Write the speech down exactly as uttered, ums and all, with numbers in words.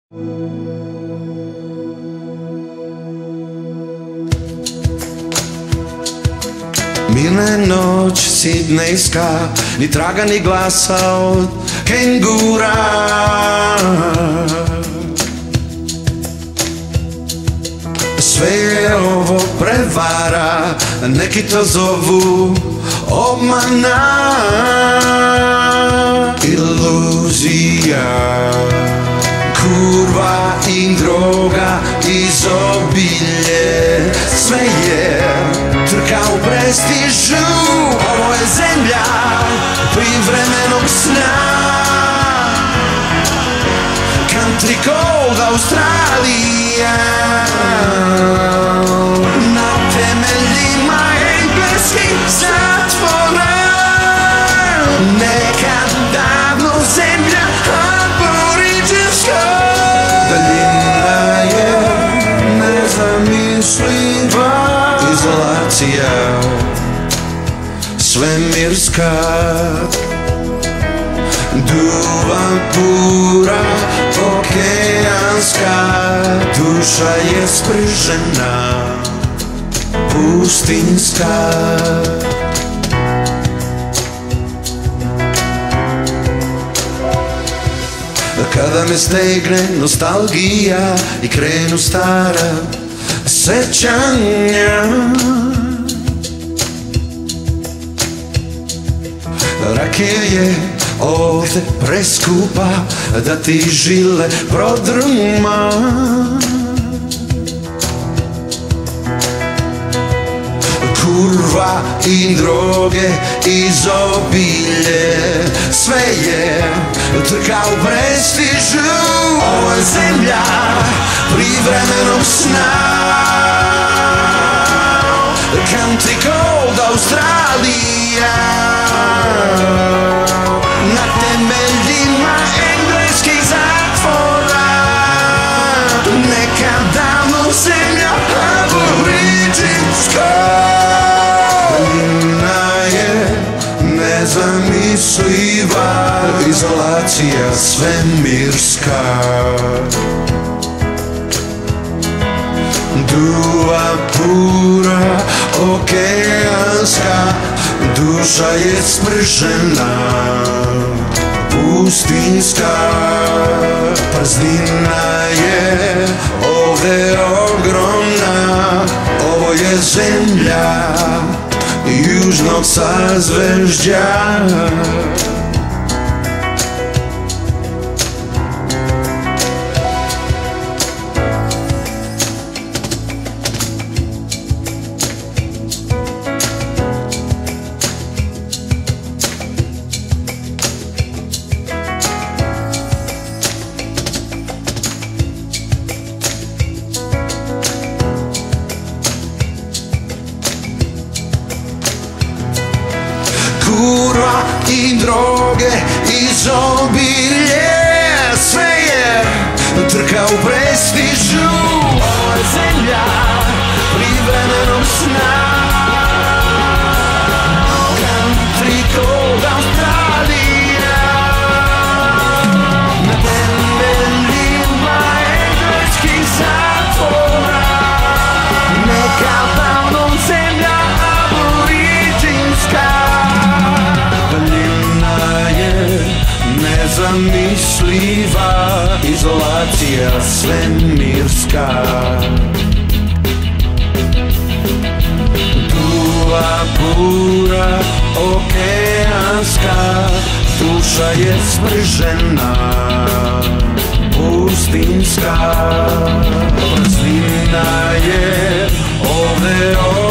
Mirna je noć sidnejska, ni traga ni glasa od kengura. Sve je ovo prevara, neki to zovu obmana, iluzija. Kurva i droga, izobilje, sve je trka u prestižu. Ovo je zemlja privremenog sna, country cold Australija. Na temeljima engleskih zatvora, nekad davno zemlja aboriđinska. Daljina je nezamisliva, izolacija svemirska. Duva pura okeanska, duša je spržena, pustinska. Kada me stegne nostalgija i krenu stara sećanja, rakija je ovde preskupa da ti žile prodrma. Kurva i droge, izobilje, sve je trka u prestižu. Ovo je zemlja privremenog sna, country cold Australija. Na temeljima engleskih zatvora, neka davno zemlja aboriđinska. Daljina je nezamisliva, izolacija svemirska. Duva pura okeanska, duša je spržena, pustinska. Praznina je ovde ogromna, ovo je zemlja južnog sazvežđa. Kurva i droge, izobilje, sve je trka u prestižu. Ovo je zemlja privremenog sna, country cold Australija. Na temeljima engleskih zatvora, neka davno zemlja aboriđinska. Nezamisliva, izolacija svemirska. Duva pura okeanska, duša je spržena, pustinska. Praznina je ovde